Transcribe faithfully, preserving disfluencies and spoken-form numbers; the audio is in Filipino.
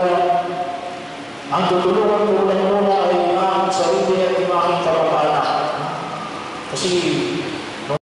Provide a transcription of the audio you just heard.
ang tutulungan ko lang muna ay ang aking sarili at yung aking kapag-anak. Kasi